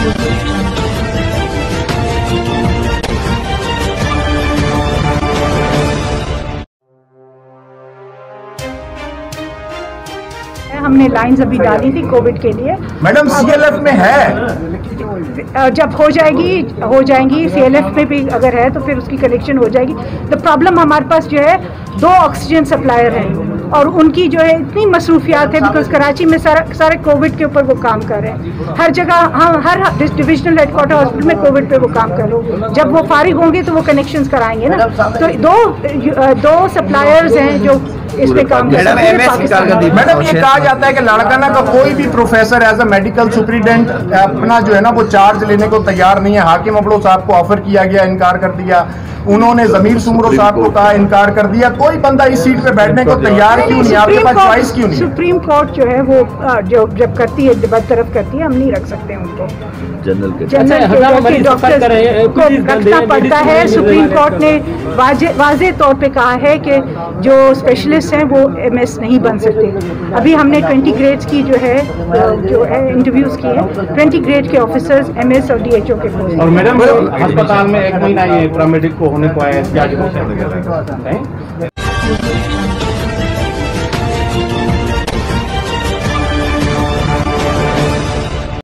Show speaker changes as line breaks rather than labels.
हमने लाइंस अभी डाली थी कोविड के लिए।
मैडम सीएलएफ में है,
जब हो जाएंगी सीएलएफ में भी अगर है तो फिर उसकी कनेक्शन हो जाएगी। द प्रॉब्लम हमारे पास जो है 2 ऑक्सीजन सप्लायर हैं और उनकी जो है इतनी मसरूफियात है बिकॉज कराची में सारे कोविड के ऊपर वो काम कर रहे हैं। हर जगह हम हर डिविजनल हेडक्वार्टर हॉस्पिटल में कोविड पे वो काम कर रहे हैं। जब वो फारिग होंगे तो वो कनेक्शंस कराएंगे ना। तो 2 सप्लायर्स हैं जो इस पे काम कर रहे हैं।
मैडम ये कहा जाता है कि लाड़काना का कोई भी professor as a medical superintendent अपना जो है ना वो चार्ज लेने को तैयार नहीं है। हाकिम अबड़ो साहब को ऑफर किया गया, इनकार कर दिया। उन्होंने जमीर सुमरो साहब को कहा, इनकार कर दिया। कोई बंदा इस सीट पे बैठने को तैयार क्यों नहीं? आपके पास चॉइस क्यों नहीं?
सुप्रीम कोर्ट जो है वो जो जब करती है बरतरफ करती है, हम नहीं रख सकते उनको। जनरल के डॉक्टर को रखना पड़ता है। सुप्रीम कोर्ट ने वाज़ेह तौर पे कहा है कि जो स्पेशलिस्ट हैं वो एमएस नहीं बन सकते। अभी हमने 20 ग्रेड्स की जो है इंटरव्यूज किए हैं। 20 ग्रेड के ऑफिसर्स एमएस और डीएचओ के पोस्ट।
और मैडम अस्पताल में 1 महीना ये पैरामेडिक को होने को आया, क्या